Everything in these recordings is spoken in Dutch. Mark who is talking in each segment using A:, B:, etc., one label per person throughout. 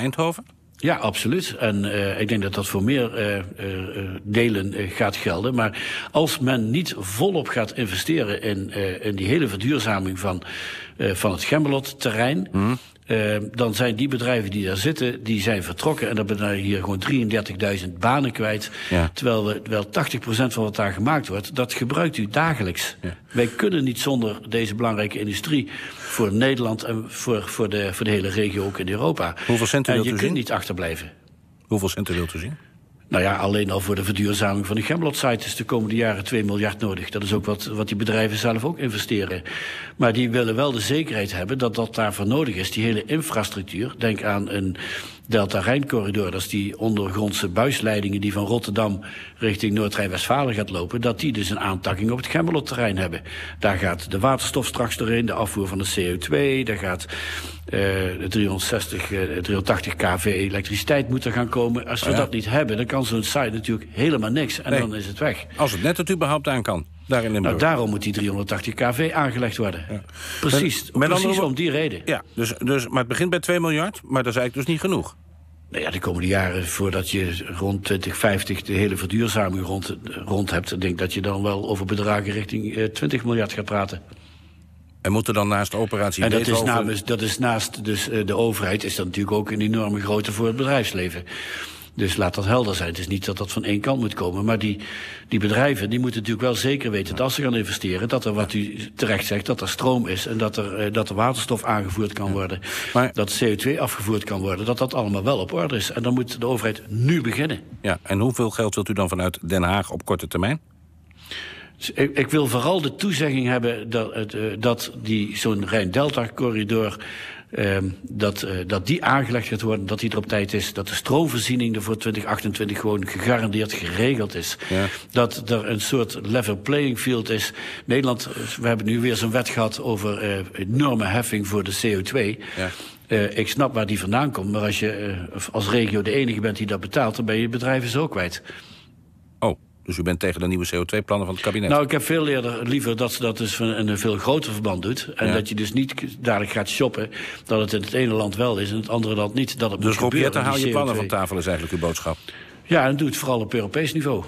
A: Eindhoven?
B: Ja, absoluut. En ik denk dat dat voor meer delen gaat gelden. Maar als men niet volop gaat investeren in die hele verduurzaming van het Gemmelot-terrein, dan zijn die bedrijven die daar zitten, die zijn vertrokken. En dan ben je hier gewoon 33.000 banen kwijt. Ja. Terwijl 80% van wat daar gemaakt wordt, dat gebruikt u dagelijks. Ja. Wij kunnen niet zonder deze belangrijke industrie voor Nederland en voor de hele regio ook in Europa.
A: Hoeveel centen wilt u zien?
B: En je kunt niet achterblijven.
A: Hoeveel centen wilt u zien?
B: Nou ja, alleen al voor de verduurzaming van de Gemmelot-site is de komende jaren 2 miljard nodig. Dat is ook wat die bedrijven zelf ook investeren. Maar die willen wel de zekerheid hebben dat daarvoor nodig is. Die hele infrastructuur, denk aan een Delta-Rijn-corridor, dat is die ondergrondse buisleidingen die van Rotterdam richting Noord-Rijn-Westfalen gaat lopen, dat die dus een aantakking op het Gemmelot-terrein hebben. Daar gaat de waterstof straks doorheen, de afvoer van de CO2, daar gaat 380 kV elektriciteit moet er gaan komen. Als we dat niet hebben, dan kan zo'n site natuurlijk helemaal niks. En dan is het weg.
A: Als het net het überhaupt aan kan.
B: Nou, daarom moet die 380 kV aangelegd worden. Ja. Precies om die reden. Ja,
A: maar het begint bij 2 miljard, maar dat is eigenlijk dus niet genoeg.
B: Nou ja, de komende jaren, voordat je rond 2050 de hele verduurzaming rond hebt, denk dat je dan wel over bedragen richting 20 miljard gaat praten.
A: En moet er dan naast de operatie...
B: En dat is naast dus, de overheid, is dat natuurlijk ook een enorme grootte voor het bedrijfsleven. Dus laat dat helder zijn. Het is niet dat dat van één kant moet komen. Maar die bedrijven die moeten natuurlijk wel zeker weten dat als ze gaan investeren, dat er, wat u terecht zegt, dat er stroom is en dat er waterstof aangevoerd kan worden. Maar dat CO2 afgevoerd kan worden. Dat dat allemaal wel op orde is. En dan moet de overheid nu beginnen.
A: Ja, en hoeveel geld wilt u dan vanuit Den Haag op korte termijn?
B: Ik wil vooral de toezegging hebben dat zo'n Rijn-Delta-corridor dat die aangelegd gaat worden, dat die er op tijd is, dat de stroomvoorziening er voor 2028 gewoon gegarandeerd geregeld is. Ja. Dat er een soort level playing field is. Nederland, we hebben nu weer zo'n wet gehad over enorme heffing voor de CO2. Ja. Ik snap waar die vandaan komt, maar als je als regio de enige bent die dat betaalt, dan ben je bedrijven zo kwijt.
A: Oh. Dus u bent tegen de nieuwe CO2-plannen van het kabinet?
B: Nou, ik heb veel liever dat ze dat dus van een veel groter verband doet. En dat je dus niet dadelijk gaat shoppen dat het in het ene land wel is en het andere land niet. Dat het
A: dus Rob Jetten, haal je plannen van tafel is eigenlijk uw boodschap?
B: Ja, en doe het vooral op Europees niveau.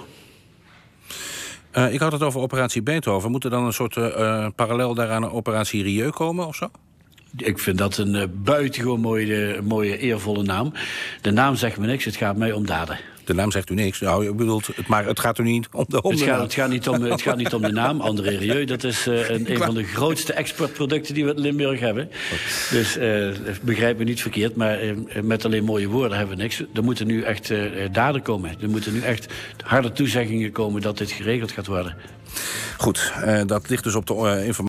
A: Ik had het over operatie Beethoven. Moet er dan een soort parallel daaraan operatie Rieu komen of zo?
B: Ik vind dat een buitengewoon mooie eervolle naam. De naam zegt me niks, het gaat mij om daden.
A: De naam zegt u niks. Nou, u bedoelt, maar het gaat u niet om de naam.
B: Het gaat niet om de naam. André Rieu, dat is een van de grootste exportproducten die we in Limburg hebben. Dus begrijp me niet verkeerd, maar met alleen mooie woorden hebben we niks. Er moeten nu echt daden komen. Er moeten nu echt harde toezeggingen komen dat dit geregeld gaat worden.
A: Goed, dat ligt dus op de informatie.